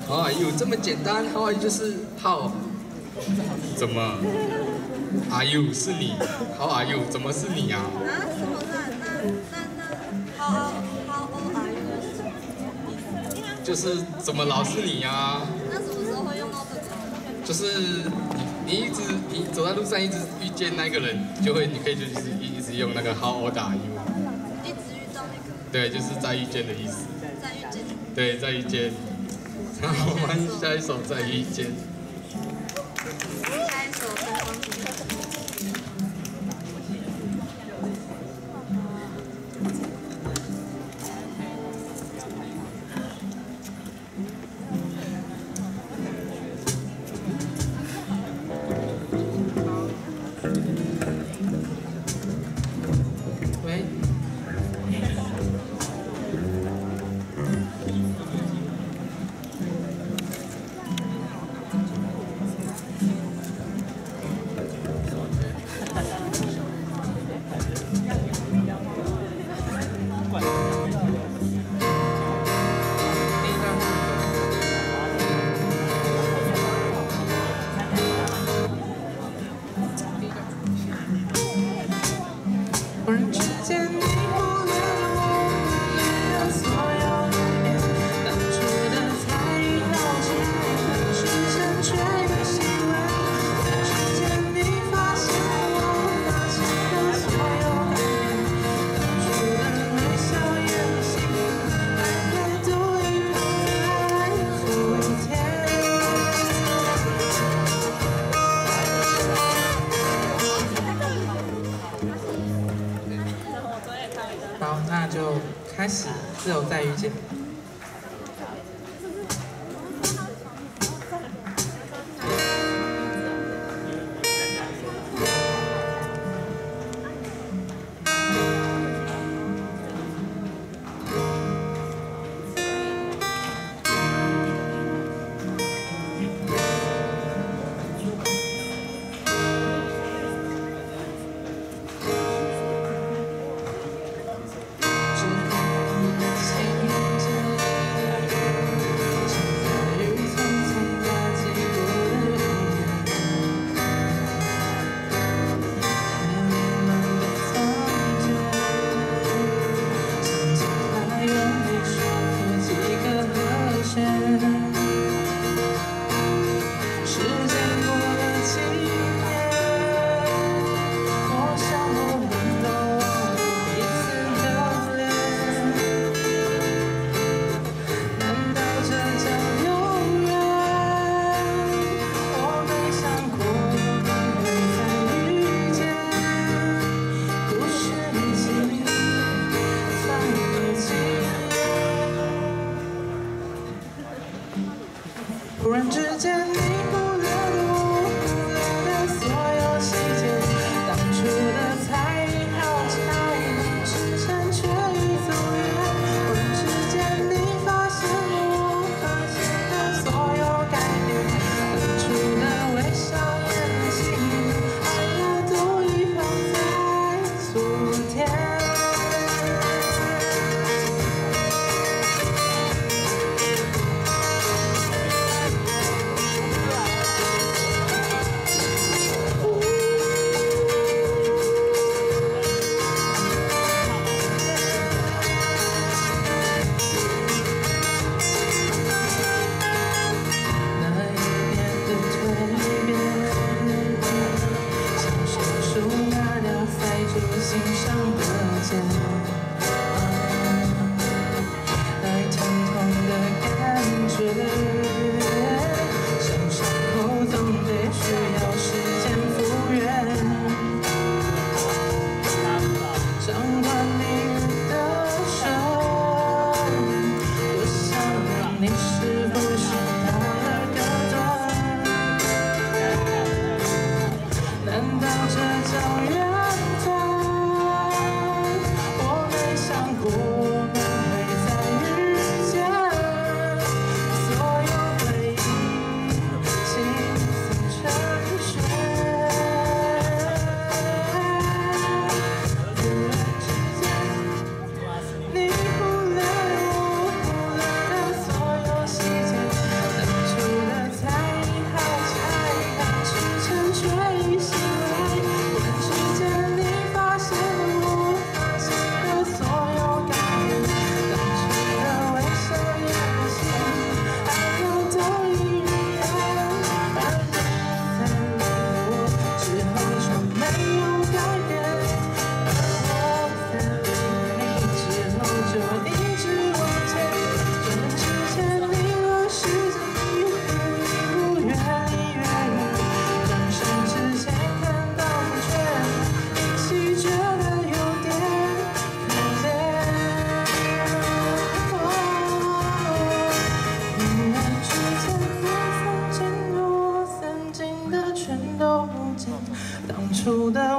How are you 这么简单 ，How are you 就是 How， 怎么 Are you 是你 ，How are you 怎么是你啊？ 啊？什么那 How old are you 是什么意思？ 就是怎么老是你啊？ 那什么时候会用到这个？ 就是你走在路上一直遇见那个人，你可以就是一直用那个 How old are you？ 一直遇到那个。 对，就是再遇见的意思。 再遇见。 对，再遇见。然后我们下一首再遇见。 下一首灯光图。 喂。忽然之间，你忽略了我的所有改变，当初的猜疑好奇，当时正确的行为。忽然之间，你发现我发现的所有改变，当初的微笑眼睛，爱在独一放在昨天。好，那就开始自由再遇见。忽然之间，你忽略了我忽略的所有细节，当初的猜疑好奇，是正确与走远。忽然之间，你发现我发现的所有改变，当初的微笑眼睛，爱要都遗放在昨天。心上的茧，爱疼痛的感觉，像伤口总得需要时间复原。掌管你的手，我想问你是不是到了个段？难道这叫缘？ 初的